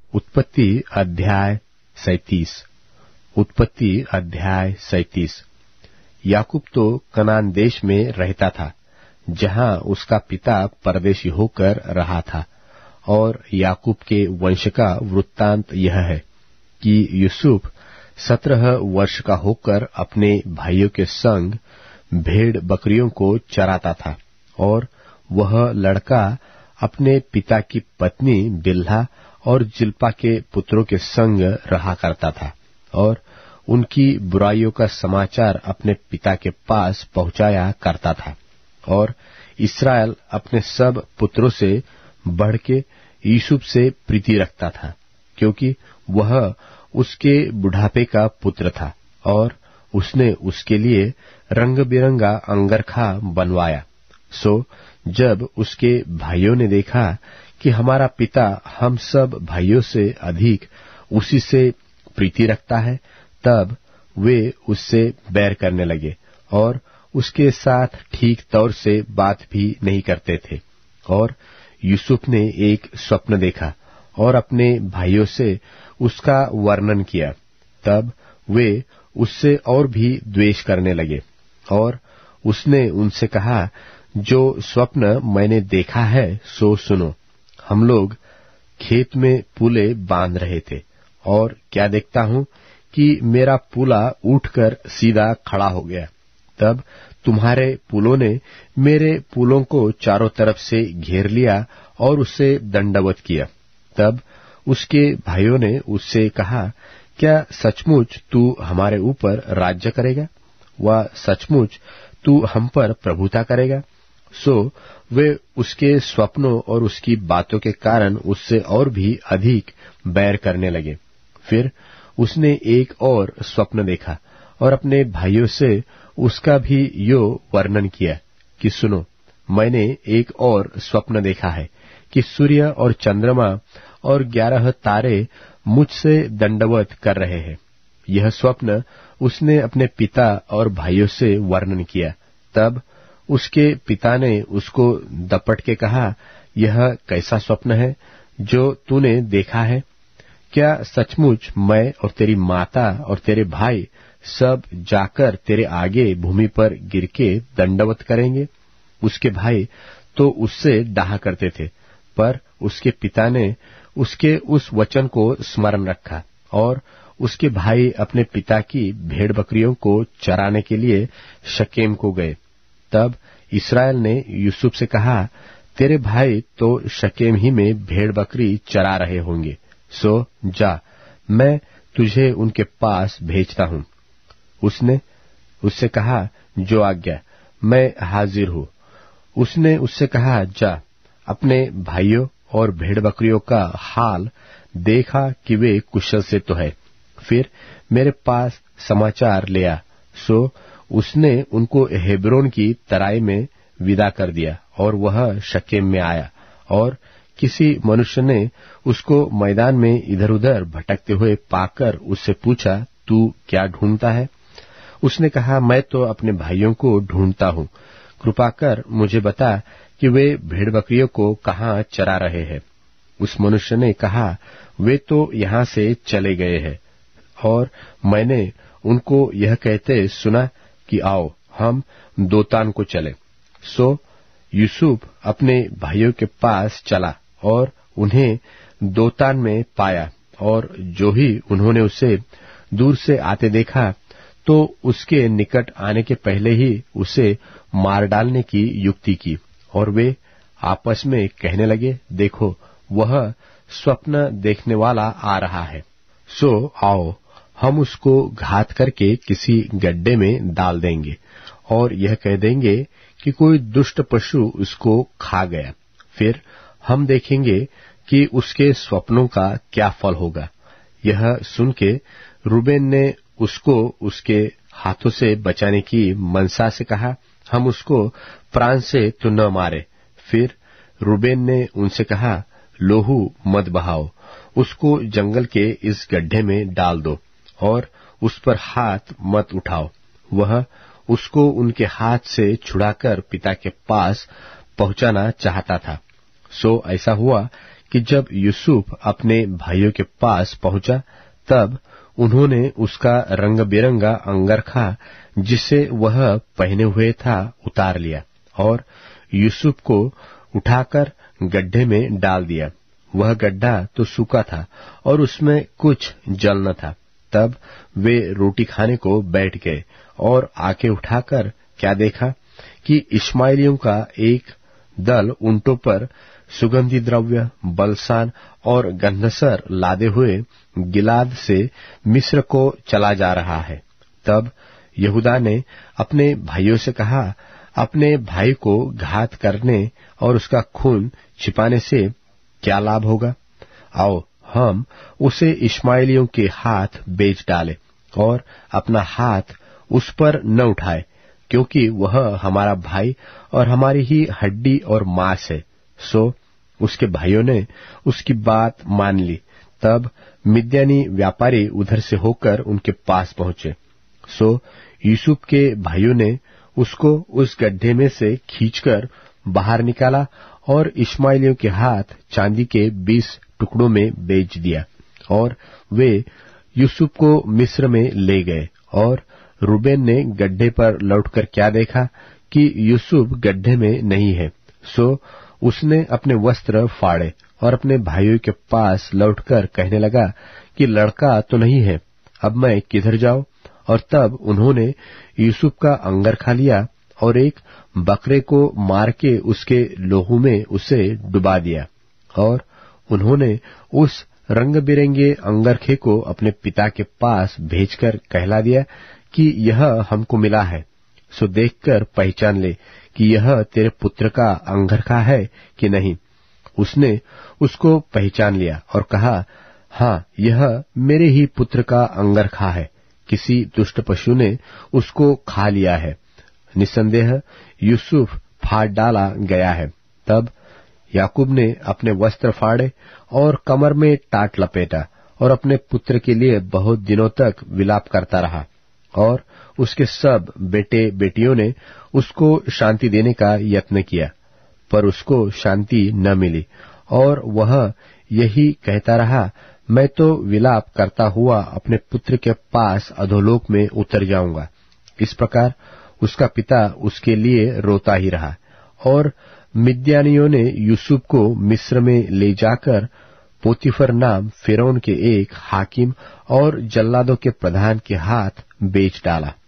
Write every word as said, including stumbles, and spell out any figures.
उत्पत्ति अध्याय सैतीस। उत्पत्ति अध्याय सैतीस। याकूब तो कनान देश में रहता था, जहां उसका पिता परदेशी होकर रहा था। और याकूब के वंश का वृत्तांत यह है कि यूसुफ सत्रह वर्ष का होकर अपने भाइयों के संग भेड़ बकरियों को चराता था। और वह लड़का अपने पिता की पत्नी बिल्हा और जिल्पा के पुत्रों के संग रहा करता था, और उनकी बुराइयों का समाचार अपने पिता के पास पहुंचाया करता था। और इस्राएल अपने सब पुत्रों से बढ़ के यूसुफ से प्रीति रखता था, क्योंकि वह उसके बुढ़ापे का पुत्र था, और उसने उसके लिए रंग बिरंगा अंगरखा बनवाया। सो जब उसके भाइयों ने देखा कि हमारा पिता हम सब भाइयों से अधिक उसी से प्रीति रखता है, तब वे उससे बैर करने लगे और उसके साथ ठीक तौर से बात भी नहीं करते थे। और यूसुफ ने एक स्वप्न देखा और अपने भाइयों से उसका वर्णन किया। तब वे उससे और भी द्वेष करने लगे। और उसने उनसे कहा, जो स्वप्न मैंने देखा है सो सुनो। हम लोग खेत में पूले बांध रहे थे, और क्या देखता हूं कि मेरा पूला उठकर सीधा खड़ा हो गया। तब तुम्हारे पुलों ने मेरे पुलों को चारों तरफ से घेर लिया और उससे दंडवत किया। तब उसके भाइयों ने उससे कहा, क्या सचमुच तू हमारे ऊपर राज्य करेगा? व सचमुच तू हम पर प्रभुता करेगा? सो वे उसके स्वप्नों और उसकी बातों के कारण उससे और भी अधिक बैर करने लगे। फिर उसने एक और स्वप्न देखा और अपने भाइयों से उसका भी यो वर्णन किया कि सुनो, मैंने एक और स्वप्न देखा है कि सूर्य और चंद्रमा और ग्यारह तारे मुझसे दंडवत कर रहे हैं। यह स्वप्न उसने अपने पिता और भाइयों से वर्णन किया। तब उसके पिता ने उसको दपट के कहा, यह कैसा स्वप्न है जो तूने देखा है? क्या सचमुच मैं और तेरी माता और तेरे भाई सब जाकर तेरे आगे भूमि पर गिर के दंडवत करेंगे? उसके भाई तो उससे डाहा करते थे, पर उसके पिता ने उसके उस वचन को स्मरण रखा। और उसके भाई अपने पिता की भेड़ बकरियों को चराने के लिए शकेम को गए। तब इस्राएल ने यूसुफ से कहा, तेरे भाई तो शकेम ही में भेड़ बकरी चरा रहे होंगे, सो जा, मैं तुझे उनके पास भेजता हूं। उसने उससे कहा, जो आज्ञा, मैं हाजिर हूं। उसने उससे कहा, जा, अपने भाइयों और भेड़ बकरियों का हाल देखा कि वे कुशल से तो है, फिर मेरे पास समाचार ले आ। सो उसने उनको हेब्रोन की तराई में विदा कर दिया, और वह शकेम में आया। और किसी मनुष्य ने उसको मैदान में इधर उधर भटकते हुए पाकर उससे पूछा, तू क्या ढूंढता है? उसने कहा, मैं तो अपने भाइयों को ढूंढता हूं। कृपा कर मुझे बता कि वे भेड़ बकरियों को कहाँ चरा रहे हैं। उस मनुष्य ने कहा, वे तो यहाँ से चले गए हैं, और मैंने उनको यह कहते सुना कि आओ हम दोतान को चले। सो यूसुफ अपने भाइयों के पास चला और उन्हें दोतान में पाया। और जो ही उन्होंने उसे दूर से आते देखा, तो उसके निकट आने के पहले ही उसे मार डालने की युक्ति की। और वे आपस में कहने लगे, देखो, वह स्वप्न देखने वाला आ रहा है। सो आओ हम उसको घात करके किसी गड्ढे में डाल देंगे, और यह कह देंगे कि कोई दुष्ट पशु उसको खा गया। फिर हम देखेंगे कि उसके स्वप्नों का क्या फल होगा। यह सुन के रूबेन ने उसको उसके हाथों से बचाने की मनसा से कहा, हम उसको प्राण से तो न मारे। फिर रूबेन ने उनसे कहा, लोहू मत बहाओ, उसको जंगल के इस गड्ढे में डाल दो और उस पर हाथ मत उठाओ। वह उसको उनके हाथ से छुड़ाकर पिता के पास पहुंचाना चाहता था। सो ऐसा हुआ कि जब यूसुफ अपने भाइयों के पास पहुंचा तब उन्होंने उसका रंग बिरंगा अंगरखा जिसे वह पहने हुए था उतार लिया और यूसुफ को उठाकर गड्ढे में डाल दिया। वह गड्ढा तो सूखा था और उसमें कुछ जल न था। तब वे रोटी खाने को बैठ गए और आंखें उठाकर क्या देखा कि इश्माएलियों का एक दल ऊंटों पर सुगंधी द्रव्य, बलसान और गंधसर लादे हुए गिलाद से मिस्र को चला जा रहा है। तब यहूदा ने अपने भाइयों से कहा, अपने भाई को घात करने और उसका खून छिपाने से क्या लाभ होगा? आओ हम उसे इश्माएलियों के हाथ बेच डालें और अपना हाथ उस पर न उठाए, क्योंकि वह हमारा भाई और हमारी ही हड्डी और मांस है। सो उसके भाइयों ने उसकी बात मान ली। तब मिद्यानी व्यापारी उधर से होकर उनके पास पहुंचे। सो यूसुफ के भाइयों ने उसको उस गड्ढे में से खींचकर बाहर निकाला और इश्माएलियों के हाथ चांदी के बीस टुकड़ों में बेच दिया और वे यूसुफ को मिस्र में ले गए। और रूबेन ने गड्ढे पर लौटकर क्या देखा कि यूसुफ गड्ढे में नहीं है। सो उसने अपने वस्त्र फाड़े और अपने भाइयों के पास लौटकर कहने लगा कि लड़का तो नहीं है, अब मैं किधर जाऊं? और तब उन्होंने यूसुफ का अंगरखा लिया और एक बकरे को मार के उसके लोहू में उसे डुबा दिया। और उन्होंने उस रंग बिरंगे अंगरखे को अपने पिता के पास भेजकर कहला दिया कि यह हमको मिला है, सो देखकर पहचान ले कि यह तेरे पुत्र का अंगरखा है कि नहीं। उसने उसको पहचान लिया और कहा, हाँ, यह मेरे ही पुत्र का अंगरखा है, किसी दुष्ट पशु ने उसको खा लिया है। निसंदेह यूसुफ फाड़ डाला गया है। तब याकूब ने अपने वस्त्र फाड़े और कमर में टाट लपेटा और अपने पुत्र के लिए बहुत दिनों तक विलाप करता रहा। और उसके सब बेटे बेटियों ने उसको शांति देने का यत्न किया, पर उसको शांति न मिली और वह यही कहता रहा, मैं तो विलाप करता हुआ अपने पुत्र के पास अधोलोक में उतर जाऊंगा। इस प्रकार उसका पिता उसके लिए रोता ही रहा। और मिद्यानियों ने यूसुफ को मिस्र में ले जाकर पोतीफर नाम फिरौन के एक हाकिम और जल्लादों के प्रधान के हाथ बेच डाला।